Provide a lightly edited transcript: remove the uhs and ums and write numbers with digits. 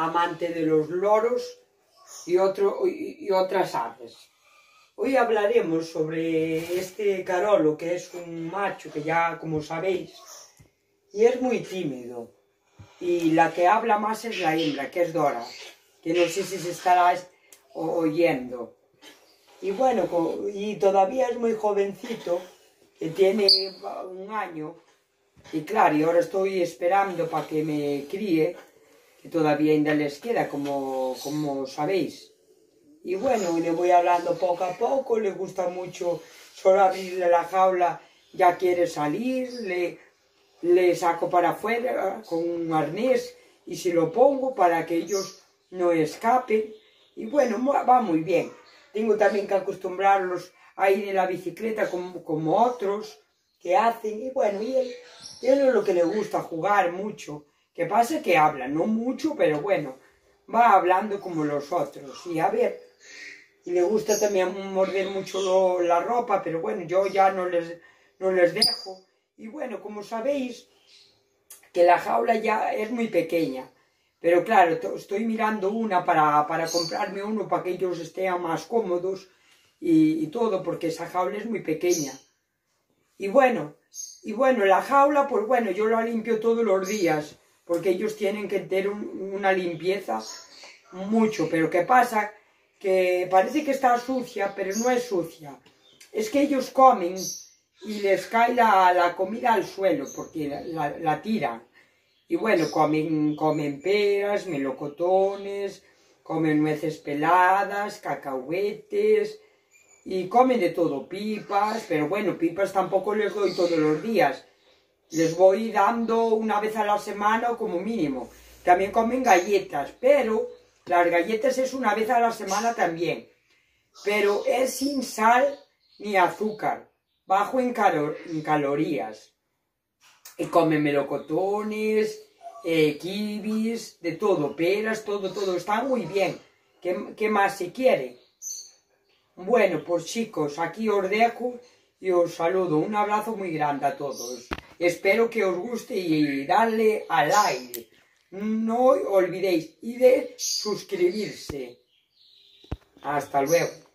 amante de los loros y otras aves. Hoy hablaremos sobre este carolo, que es un macho que ya, como sabéis, y es muy tímido. Y la que habla más es la hembra, que es Dora, que no sé si se estará oyendo. Y bueno, y todavía es muy jovencito, que tiene 1 año, y claro, y ahora estoy esperando para que me críe, que todavía ainda les queda, como sabéis. Y bueno, le voy hablando poco a poco, le gusta mucho, solo abrirle la jaula ya quiere salir, le saco para afuera con un arnés y se lo pongo para que ellos no escapen. Y bueno, va muy bien. Tengo también que acostumbrarlos a ir en la bicicleta como otros que hacen. Y bueno, y él es lo que le gusta, jugar mucho. Que pasa que habla, no mucho, pero bueno, va hablando como los otros. Y a ver, y le gusta también morder mucho la ropa, pero bueno, yo ya no les dejo. Y bueno, como sabéis, que la jaula ya es muy pequeña. Pero claro, estoy mirando una para comprarme uno para que ellos estén más cómodos y todo, porque esa jaula es muy pequeña. Y bueno, la jaula, pues bueno, yo la limpio todos los días, porque ellos tienen que tener una limpieza mucho. Pero ¿qué pasa? Que parece que está sucia, pero no es sucia. Es que ellos comen y les cae la comida al suelo, porque la tiran. Y bueno, comen peras, melocotones, comen nueces peladas, cacahuetes, y comen de todo, pipas, pero bueno, pipas tampoco les doy todos los días. Les voy dando una vez a la semana como mínimo. También comen galletas, pero las galletas es una vez a la semana también. Pero es sin sal ni azúcar, bajo en calorías. Y comen melocotones, kibis, de todo, peras, todo, está muy bien. ¿Qué más se quiere? Bueno, pues chicos, aquí os dejo y os saludo. Un abrazo muy grande a todos. Espero que os guste y darle a like. No olvidéis y de suscribirse. Hasta luego.